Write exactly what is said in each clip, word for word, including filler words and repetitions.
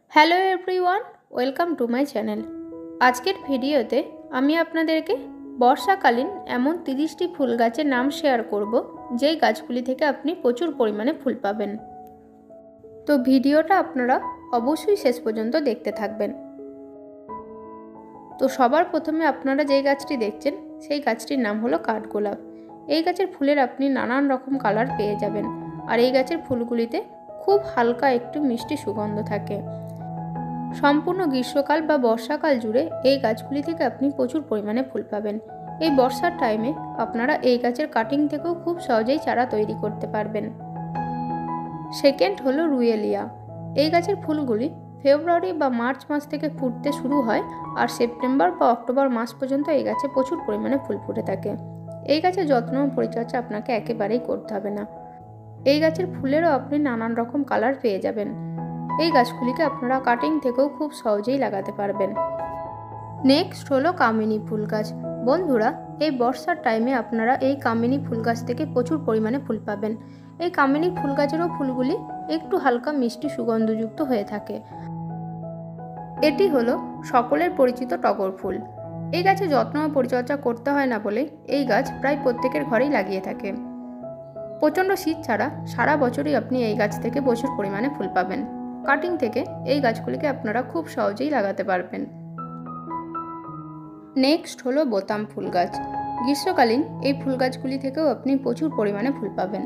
Hello everyone, welcome to my channel. আজকের ভিডিওতে আমি আপনাদেরকে বর্ষাকালীন এমন তিরিশটি ফুল গাছের নাম শেয়ার করব যেই গাছগুলি থেকে আপনি প্রচুর পরিমাণে ফুল পাবেন। তো ভিডিওটা আপনারা অবশ্যই শেষ পর্যন্ত দেখতে থাকবেন। তো সবার প্রথমে আপনারা যেই গাছটি দেখছেন সেই গাছটির নাম হলো কাঠগোলাপ। এই গাছের ফুলের আপনি নানান রকম কালার পেয়ে যাবেন, আর এই গাছের ফুলগুলিতে খুব হালকা একটু মিষ্টি সুগন্ধ থাকে। সম্পূর্ণ গ্রীষ্মকাল বা বর্ষাকাল জুড়ে এই গাছগুলি থেকে আপনি প্রচুর পরিমাণে ফুল পাবেন। এই বর্ষার টাইমে আপনারা এই গাছের কাটিং থেকেও খুব সহজেই চারা তৈরি করতে পারবেন। সেকেন্ড হলো রুয়েলিয়া। এই গাছের ফুলগুলি ফেব্রুয়ারি বা মার্চ মাস থেকে ফুটতে শুরু হয়, আর সেপ্টেম্বর বা অক্টোবর মাস পর্যন্ত এই গাছে প্রচুর পরিমাণে ফুল ফুটে থাকে। এই গাছের যত্ন ও পরিচর্যা আপনাকে একেবারেই করতে হবে না। এই গাছের ফুলেরও আপনি নানান রকম কালার পেয়ে যাবেন। এই গাছগুলিকে আপনারা কাটিং থেকেও খুব সহজেই লাগাতে পারবেন। নেক্সট হলো কামিনী ফুল গাছ। বন্ধুরা, এই বর্ষার টাইমে আপনারা এই কামিনী ফুল গাছ থেকে প্রচুর পরিমাণে ফুল পাবেন। এই কামিনী ফুল গাছেরও ফুলগুলি একটু হালকা মিষ্টি সুগন্ধযুক্ত হয়ে থাকে। এটি হলো সকলের পরিচিত টগর ফুল। এই গাছে যত্ন ও পরিচর্যা করতে হয় না বলে এই গাছ প্রায় প্রত্যেকের ঘরেই লাগিয়ে থাকে। প্রচণ্ড শীত ছাড়া সারা বছরই আপনি এই গাছ থেকে প্রচুর পরিমাণে ফুল পাবেন। কাটিং থেকে এই গাছগুলিকে আপনারা খুব সহজেই লাগাতে পারবেন। নেক্সট হলো বোতাম ফুল গাছ। গ্রীষ্মকালীন এই ফুল গাছগুলি থেকেও আপনি প্রচুর পরিমাণে ফুল পাবেন।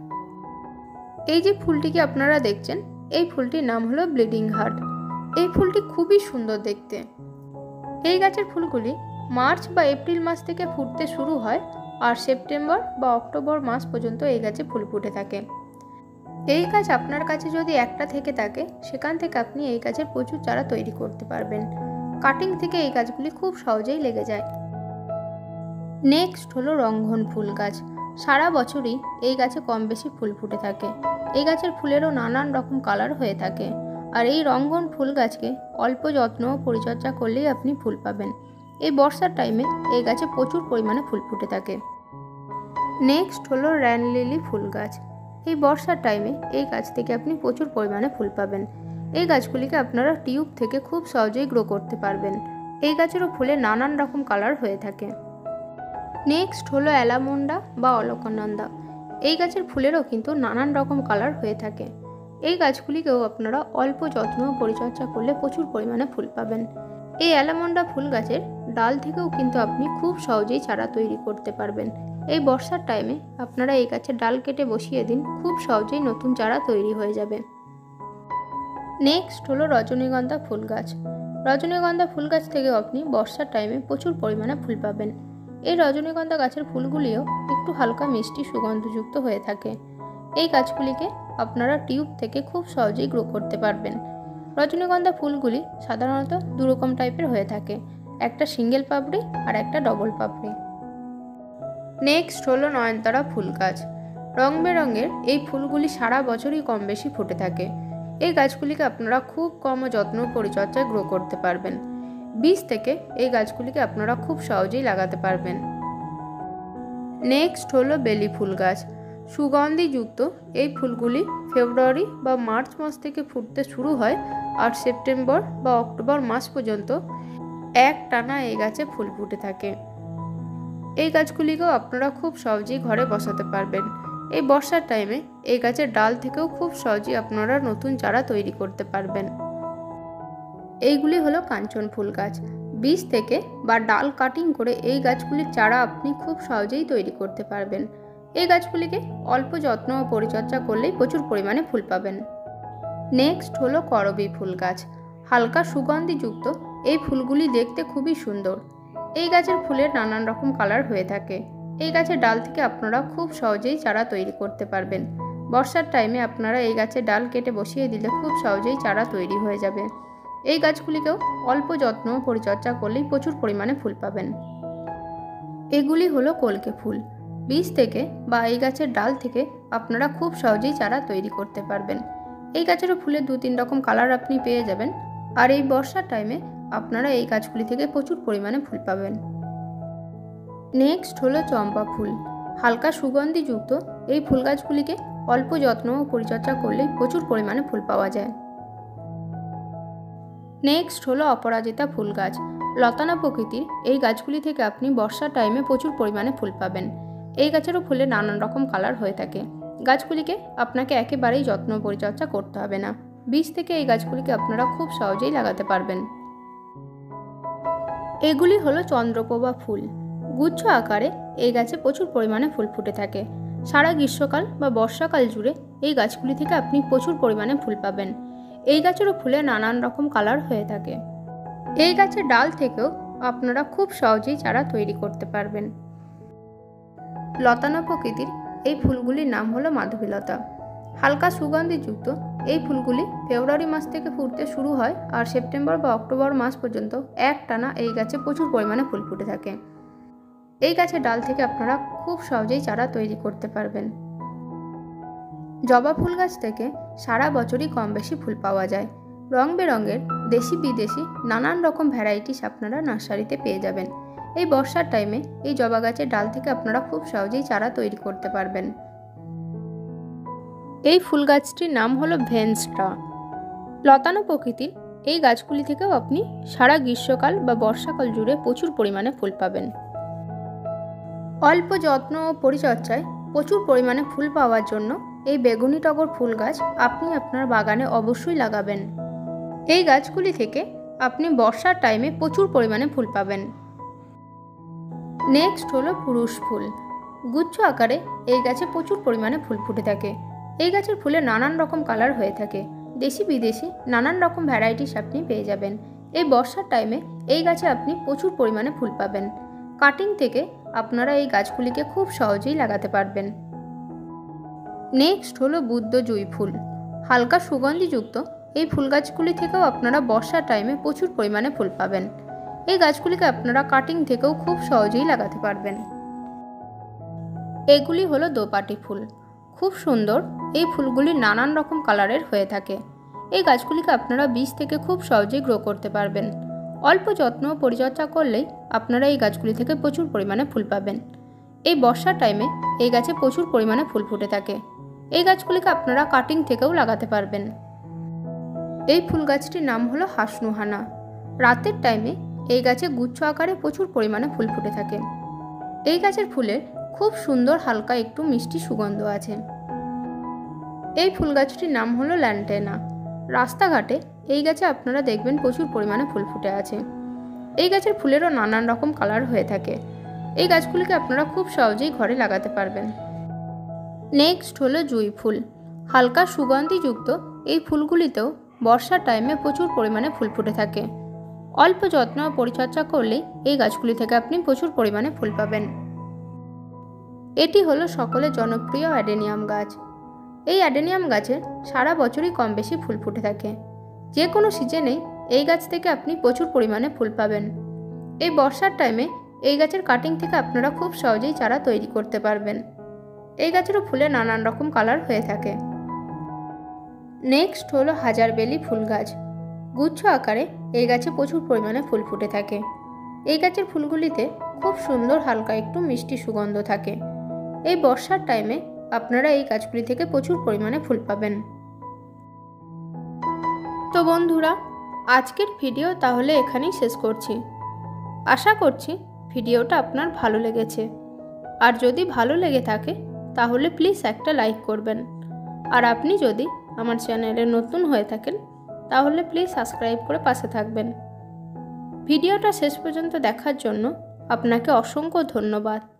এই যে ফুলটিকে আপনারা দেখছেন, এই ফুলটির নাম হলো ব্লিডিং হার্ট। এই ফুলটি খুবই সুন্দর দেখতে। এই গাছের ফুলগুলি মার্চ বা এপ্রিল মাস থেকে ফুটতে শুরু হয়, আর সেপ্টেম্বর বা অক্টোবর মাস পর্যন্ত এই গাছে ফুল ফুটে থাকে। এই গাছ আপনার কাছে যদি একটা থেকে থাকে, সেখান থেকে আপনি এই গাছের প্রচুর চারা তৈরি করতে পারবেন। কাটিং থেকে এই গাছগুলি খুব সহজেই লেগে যায়। নেক্সট হলো রঙ্গন ফুল গাছ। সারা বছরই এই গাছে কম বেশি ফুল ফুটে থাকে। এই গাছের ফুলেরও নানান রকম কালার হয়ে থাকে, আর এই রঙ্গন ফুল গাছকে অল্প যত্ন ও পরিচর্যা করলেই আপনি ফুল পাবেন। এই বর্ষার টাইমে এই গাছে প্রচুর পরিমাণে ফুল ফুটে থাকে। নেক্সট হলো র্যান লিলি ফুল গাছ। এই বর্ষার টাইমে এই গাছ থেকে আপনি প্রচুর পরিমাণে ফুল পাবেন। এই গাছগুলিকে আপনারা টিউব থেকে খুব সহজেই গ্রো করতে পারবেন। এই গাছেরও ফুলে নানান রকম কালার হয়ে থাকে। নেক্সট হলো অ্যালামন্ডা বা অলকানন্দা। এই গাছের ফুলেরও কিন্তু নানান রকম কালার হয়ে থাকে। এই গাছগুলিকেও আপনারা অল্প যত্ন ও পরিচর্যা করলে প্রচুর পরিমাণে ফুল পাবেন। এই অ্যালামন্ডা ফুল গাছের ডাল থেকেও কিন্তু আপনি খুব সহজেই চারা তৈরি করতে পারবেন। এই বর্ষার টাইমে আপনারা এই গাছের ডাল কেটে বসিয়ে দিন, খুব সহজেই নতুন চারা তৈরি হয়ে যাবে। নেক্সট হলো রজনীগন্ধা ফুল গাছ। রজনীগন্ধা ফুল গাছ থেকেও আপনি বর্ষার টাইমে প্রচুর পরিমাণে ফুল পাবেন। এই রজনীগন্ধা গাছের ফুলগুলিও একটু হালকা মিষ্টি সুগন্ধযুক্ত হয়ে থাকে। এই গাছগুলিকে আপনারা টিউব থেকে খুব সহজেই গ্রো করতে পারবেন। রজনীগন্ধা ফুলগুলি সাধারণত দুরকম টাইপের হয়ে থাকে, একটা সিঙ্গেল পাপড়ি আর একটা ডবল পাপড়ি। নেক্সট হলো নয়নতারা ফুল গাছ। রং বেরঙের এই ফুলগুলি সারা বছরই কম বেশি ফুটে থাকে। এই গাছগুলিকে আপনারা খুব কম যত্ন পরিচর্যায় গ্রো করতে পারবেন। বীজ থেকে এই গাছগুলিকে আপনারা খুব সহজেই লাগাতে পারবেন। নেক্সট হলো বেলি ফুল গাছ। সুগন্ধিযুক্ত এই ফুলগুলি ফেব্রুয়ারি বা মার্চ মাস থেকে ফুটতে শুরু হয়, আর সেপ্টেম্বর বা অক্টোবর মাস পর্যন্ত এক টানা এই গাছে ফুল ফুটে থাকে। এই গাছগুলিকেও আপনারা খুব সহজেই ঘরে বসাতে পারবেন। এই বর্ষার টাইমে এই গাছের ডাল থেকেও খুব সহজেই আপনারা নতুন চারা তৈরি করতে পারবেন। এইগুলি হলো কাঞ্চন ফুল গাছ। বীজ থেকে বা ডাল কাটিং করে এই গাছগুলির চারা আপনি খুব সহজেই তৈরি করতে পারবেন। এই গাছগুলিকে অল্প যত্ন ও পরিচর্যা করলেই প্রচুর পরিমাণে ফুল পাবেন। নেক্সট হলো করবী ফুল গাছ। হালকা সুগন্ধিযুক্ত এই ফুলগুলি দেখতে খুবই সুন্দর। এই গাছের ফুলের নানান রকম কালার হয়ে থাকে। এই গাছের ডাল থেকে আপনারা খুব সহজেই চারা তৈরি করতে পারবেন। বর্ষার টাইমে আপনারা এই গাছের ডাল কেটে বসিয়ে দিলে খুব সহজেই চারা তৈরি হয়ে যাবে। এই গাছগুলিকেও অল্প যত্ন ও পরিচর্যা করলেই প্রচুর পরিমাণে ফুল পাবেন। এগুলি হলো কলকে ফুল। বীজ থেকে বা এই গাছের ডাল থেকে আপনারা খুব সহজেই চারা তৈরি করতে পারবেন। এই গাছেরও ফুলের দু তিন রকম কালার আপনি পেয়ে যাবেন, আর এই বর্ষার টাইমে আপনারা এই গাছগুলি থেকে প্রচুর পরিমাণে ফুল পাবেন। নেক্সট হলো চম্পা ফুল। হালকা সুগন্ধিযুক্ত এই ফুল গাছগুলিকে অল্প যত্ন ও পরিচর্যা করলেই প্রচুর পরিমাণে ফুল পাওয়া যায়। নেক্সট হলো অপরাজিতা ফুল গাছ। লতানো প্রকৃতির এই গাছগুলি থেকে আপনি বর্ষার টাইমে প্রচুর পরিমাণে ফুল পাবেন। এই গাছেরও ফুলে নানান রকম কালার হয়ে থাকে। গাছগুলিকে আপনাকে একেবারেই যত্ন পরিচর্যা করতে হবে না। বীজ থেকে এই গাছগুলিকে আপনারা খুব সহজেই লাগাতে পারবেন। এগুলি হলো চন্দ্রপ্রভা ফুল। গুচ্ছ আকারে এই গাছে প্রচুর পরিমাণে ফুল ফুটে থাকে। সারা গ্রীষ্মকাল বা বর্ষাকাল জুড়ে এই গাছগুলি থেকে আপনি প্রচুর পরিমাণে ফুল পাবেন। এই গাছেরও ফুলে নানান রকম কালার হয়ে থাকে। এই গাছের ডাল থেকেও আপনারা খুব সহজেই চারা তৈরি করতে পারবেন। লতানো প্রকৃতির এই ফুলগুলির নাম হলো মাধবীলতা। হালকা সুগন্ধিযুক্ত এই ফুলগুলি ফেব্রুয়ারি মাস থেকে ফুটতে শুরু হয় আর সেপ্টেম্বর বা অক্টোবর মাস পর্যন্ত একটানা এই গাছে প্রচুর পরিমাণে ফুল ফুটে থাকে। এই গাছের ডাল থেকে আপনারা খুব সহজেই চারা তৈরি করতে পারবেন। জবা ফুল গাছ থেকে সারা বছরই কম বেশি ফুল পাওয়া যায়। রং বেরঙের দেশি বিদেশি নানান রকম ভ্যারাইটিস আপনারা নার্সারিতে পেয়ে যাবেন। এই বর্ষার টাইমে এই জবা গাছের ডাল থেকে আপনারা খুব সহজেই চারা তৈরি করতে পারবেন। এই ফুল গাছটির নাম হলো ভেনস্ট্রা। লতানো প্রকৃতির এই গাছগুলি থেকেও আপনি সারা গ্রীষ্মকাল বা বর্ষাকাল জুড়ে প্রচুর পরিমাণে ফুল পাবেন। অল্প যত্ন ও পরিচর্যায় প্রচুর পরিমাণে ফুল পাওয়ার জন্য এই বেগুনি টগর ফুল গাছ আপনি আপনার বাগানে অবশ্যই লাগাবেন। এই গাছগুলি থেকে আপনি বর্ষার টাইমে প্রচুর পরিমাণে ফুল পাবেন। নেক্সট হলো পুরুষ ফুল। গুচ্ছ আকারে এই গাছে প্রচুর পরিমাণে ফুল ফুটে থাকে। এই গাছের ফুলে নানান রকম কালার হয়ে থাকে। দেশি বিদেশি নানান রকম ভ্যারাইটিস আপনি পেয়ে যাবেন। এই বর্ষার টাইমে এই গাছে আপনি প্রচুর পরিমাণে ফুল পাবেন। কাটিং থেকে আপনারা এই গাছগুলিকে খুব সহজেই লাগাতে পারবেন। নেক্সট হলো বুদ্ধ জুঁই ফুল। হালকা সুগন্ধিযুক্ত এই ফুল গাছগুলি থেকেও আপনারা বর্ষার টাইমে প্রচুর পরিমাণে ফুল পাবেন। এই গাছগুলিকে আপনারা কাটিং থেকেও খুব সহজেই লাগাতে পারবেন। এগুলি হলো দোপাটি ফুল। খুব সুন্দর এই ফুলগুলি নানান রকম কালারের হয়ে থাকে। এই গাছগুলিকে আপনারা বীজ থেকে খুব সহজেই গ্রো করতে পারবেন। অল্প যত্ন ও পরিচর্যা করলেই আপনারা এই গাছগুলি থেকে প্রচুর পরিমাণে ফুল পাবেন। এই বর্ষার টাইমে এই গাছে প্রচুর পরিমাণে ফুল ফুটে থাকে। এই গাছগুলিকে আপনারা কাটিং থেকেও লাগাতে পারবেন। এই ফুল গাছটির নাম হলো হাসনুহানা। রাতের টাইমে এই গাছে গুচ্ছ আকারে প্রচুর পরিমাণে ফুল ফুটে থাকে। এই গাছের ফুলের খুব সুন্দর হালকা একটু মিষ্টি সুগন্ধ আছে। এই ফুল গাছটির নাম হলো ল্যান্টেনা। রাস্তাঘাটে এই গাছে আপনারা দেখবেন প্রচুর পরিমাণে ফুল ফুটে আছে। এই গাছের ফুলেরও নানান রকম কালার হয়ে থাকে। এই গাছগুলিকে আপনারা খুব সহজেই ঘরে লাগাতে পারবেন। নেক্সট হলো জুঁই ফুল। হালকা সুগন্ধিযুক্ত এই ফুলগুলিতেও বর্ষার টাইমে প্রচুর পরিমাণে ফুল ফুটে থাকে। অল্প যত্ন ও পরিচর্যা করলেই এই গাছগুলি থেকে আপনি প্রচুর পরিমাণে ফুল পাবেন। এটি হলো সকলের জনপ্রিয় অ্যাডেনিয়াম গাছ। এই অ্যাডেনিয়াম গাছের সারা বছরই কম বেশি ফুল ফুটে থাকে। যে কোনো সিজনেই এই গাছ থেকে আপনি প্রচুর পরিমাণে ফুল পাবেন। এই বর্ষার টাইমে এই গাছের কাটিং থেকে আপনারা খুব সহজেই চারা তৈরি করতে পারবেন। এই গাছেরও ফুলে নানান রকম কালার হয়ে থাকে। নেক্সট হলো হাজারবেলি ফুল গাছ। গুচ্ছ আকারে এই গাছে প্রচুর পরিমাণে ফুল ফুটে থাকে। এই গাছের ফুলগুলিতে খুব সুন্দর হালকা একটু মিষ্টি সুগন্ধ থাকে। এই বর্ষার টাইমে আপনারা এই গাছগুলি থেকে প্রচুর পরিমাণে ফুল পাবেন। তো বন্ধুরা, আজকের ভিডিও তাহলে এখানেই শেষ করছি। আশা করছি ভিডিওটা আপনার ভালো লেগেছে। আর যদি ভালো লেগে থাকে তাহলে প্লিজ একটা লাইক করবেন। আর আপনি যদি আমার চ্যানেলে নতুন হয়ে থাকেন তাহলে প্লিজ সাবস্ক্রাইব করে পাশে থাকবেন। ভিডিওটা শেষ পর্যন্ত দেখার জন্য আপনাকে অসংখ্য ধন্যবাদ।